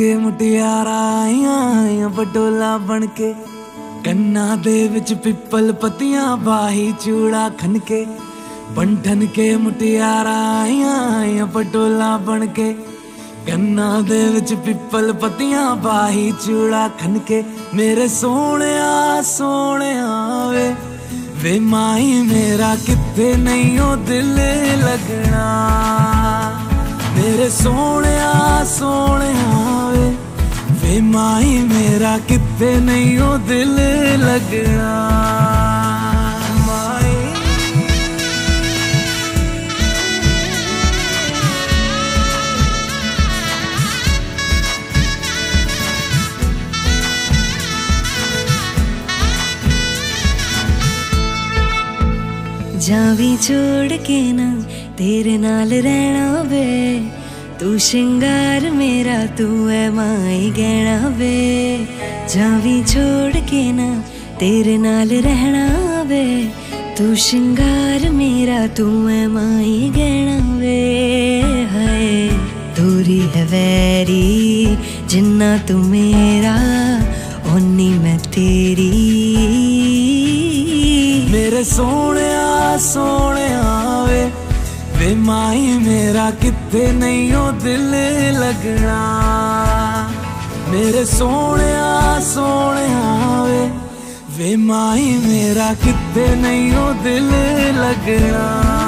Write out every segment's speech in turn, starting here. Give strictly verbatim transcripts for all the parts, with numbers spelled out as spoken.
के मुटियारा आईया पटोला बन के, कन्ना दे विच पिपल पतियां बाही चूड़ा खनके। बंठन के मुटियारा आईया पटोला बन के, कन्ना दे विच पिपल पतियां बाही चूड़ा खनके। मेरे सोने सोने वे वे माही मेरा किथे नहीं ओ दिल लगना। मेरे सोने सोने वे वे माही मेरा किथे नहीं ओ दिल लगना। माही जावी छोड़ के ना तेरे नाल रहना वे, तू श्रृंगार मेरा तू है माई गहना वे। जावी छोड़ के ना तेरे नाल रहना वे, तू श्रृंगार मेरा तू है माई गहना वे। हाय दूरी है वैरी जिन्ना तू मेरा ओनी मैं तेरी। मेरे सोने सोने वे वे माही मेरा किथे नहीं ओ दिल लगना। मेरे सोने सोने वे वे माही मेरा किथे नहीं ओ दिल लगना।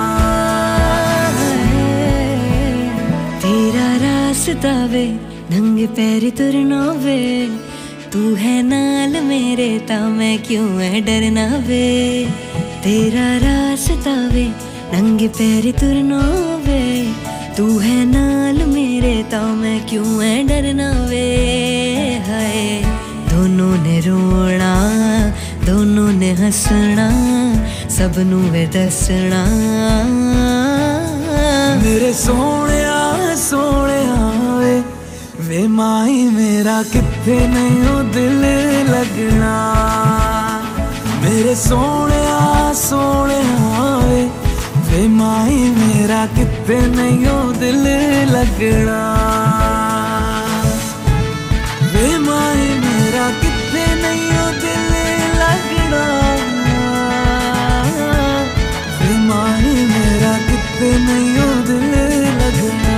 तेरा रास्ता वे नंगे पैर तुरना वे, तू है नाल मेरे ता मैं क्यों है डरना वे। तेरा रास्ता वे नंगे पैर तुरना वे, तू है नाल मेरे ता मैं क्यों है डरना वे। हाय दोनों ने रोना दोनों ने हंसना, सबनू वे दसना। मेरे सोने सोने वे वे माही मेरा किथे नहीं ओ दिल लगना। मेरे सोने सोने वे वे माही मेरा किथे नहीं ओ दिल लगना। वे माही मेरा किथे नहीं ओ दिल लगना। वे माही मेरा किथे नहीं ओ दिल लगना।